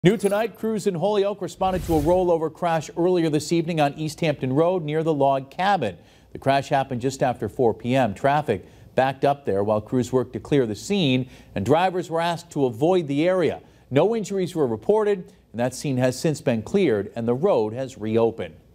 New tonight, crews in Holyoke responded to a rollover crash earlier this evening on Easthampton Road near the log cabin. The crash happened just after 4 p.m. Traffic backed up there while crews worked to clear the scene, and drivers were asked to avoid the area. No injuries were reported, and that scene has since been cleared and the road has reopened.